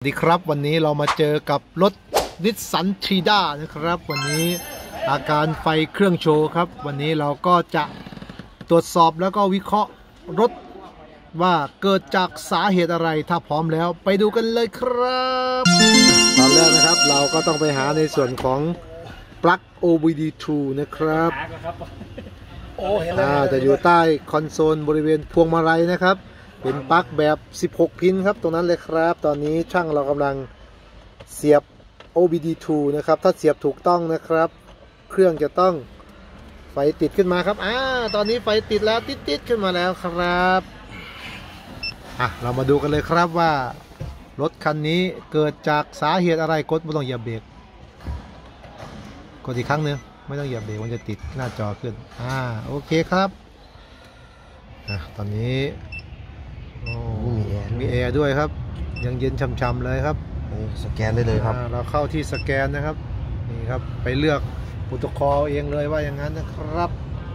สวัสดีครับวันนี้เรามาเจอกับรถนิสสันทีด้านะครับวันนี้อาการไฟเครื่องโชว์ครับวันนี้เราก็จะตรวจสอบแล้วก็วิเคราะห์รถว่าเกิดจากสาเหตุอะไรถ้าพร้อมแล้วไปดูกันเลยครับตอนแรกนะครับเราก็ต้องไปหาในส่วนของปลั๊ก OBD2 นะครับจะอยู่ใต้คอนโซลบริเวณพวงมาลัยนะครับเป็นปลั๊กแบบ16พินครับตรงนั้นเลยครับตอนนี้ช่างเรากำลังเสียบ OBD2 นะครับถ้าเสียบถูกต้องนะครับเครื่องจะต้องไฟติดขึ้นมาครับตอนนี้ไฟติดแล้วติดขึ้นมาแล้วครับเรามาดูกันเลยครับว่ารถคันนี้เกิดจากสาเหตุอะไรกดไม่ต้องเหยียบเบรกกดอีกครั้งหนึ่งไม่ต้องเหยียบเบรกมันจะติดหน้าจอขึ้นโอเคครับตอนนี้มีแอร์ด้วยครับยังเย็นช่ำๆเลยครับสแกนได้เลยครับเราเข้าที่สแกนนะครับนี่ครับไปเลือกโปรโตคอลเองเลยว่าอย่างนั้นนะครับ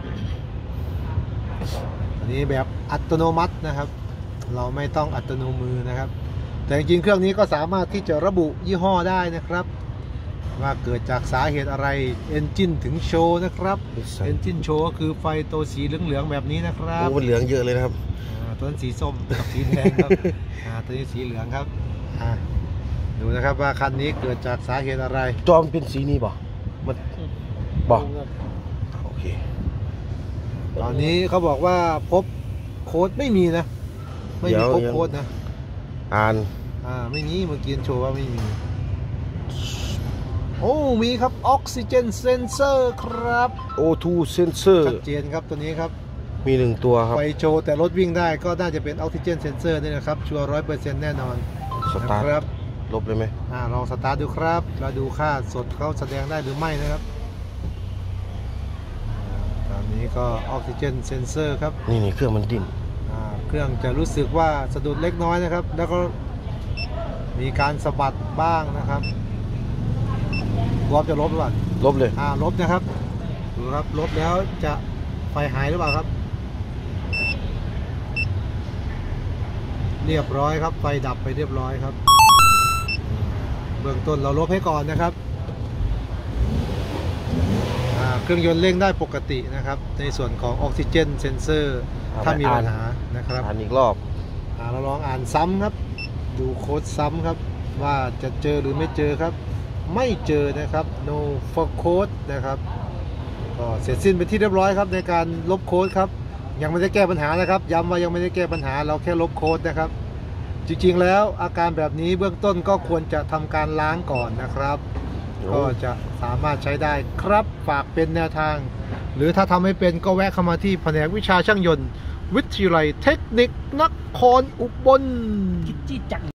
อันนี้แบบอัตโนมัตินะครับเราไม่ต้องอัตโนมือนะครับแต่จริงๆเครื่องนี้ก็สามารถที่จะระบุยี่ห้อได้นะครับว่าเกิดจากสาเหตุอะไรเอนจินถึงโชว์นะครับเอนจินโชว์ก็คือไฟตัวสีเหลืองๆแบบนี้นะครับมันเหลืองเยอะเลยนะครับตัวนั้นสีส้มกับสีแดงครับตัวนี้สีเหลืองครับดูนะครับว่าคันนี้เกิดจากสาเหตุอะไรจอมเป็นสีนี้บ่มันบ่โอเคตอนนี้เขาบอกว่าพบโค้ดไม่มีนะไม่มีพบโค้ดนะไม่มีเมื่อกี้โชว์ว่าไม่มีมีครับออกซิเจนเซนเซอร์ครับ O2 เซนเซอร์ชัดเจนครับตัวนี้ครับมี1ตัวครับไฟโชว์แต่รถวิ่งได้ก็น่าจะเป็นออกซิเจนเซนเซอร์นี่นะครับชัวร์ 100% แน่นอนสตาร์ทครับลบเลยไหมลองสตาร์ทดูครับเราดูค่าสดเขาแสดงได้หรือไม่นะครับตอนนี้ก็ออกซิเจนเซนเซอร์ครับนี่เครื่องมันดิ้นเครื่องจะรู้สึกว่าสะดุดเล็กน้อยนะครับแล้วก็มีการสะบัดบ้างนะครับวอล์ฟจะลบหรือเปล่าลบเลยลบนะครับดูครับลบแล้วจะไฟหายหรือเปล่าครับเรียบร้อยครับไฟดับไปเรียบร้อยครับเบื้องต้นเราลบให้ก่อนนะครับเครื่องยนต์เร่งได้ปกตินะครับในส่วนของออกซิเจนเซนเซอร์ถ้ามีปัญหานะครับอ่านอีกรอบเราลองอ่านซ้ำครับดูโค้ดซ้ำครับว่าจะเจอหรือไม่เจอครับไม่เจอนะครับ no for code นะครับก็เสร็จสิ้นเป็นที่เรียบร้อยครับในการลบโค้ดครับยังไม่ได้แก้ปัญหานะครับย้ำว่ายังไม่ได้แก้ปัญหาเราแค่ลบโค้ดนะครับจริงๆแล้วอาการแบบนี้เบื้องต้นก็ควรจะทำการล้างก่อนนะครับก็จะสามารถใช้ได้ครับฝากเป็นแนวทางหรือถ้าทำไม่เป็นก็แวะเข้ามาที่แผนกวิชาช่างยนต์วิทยาลัยเทคนิคนครอุบล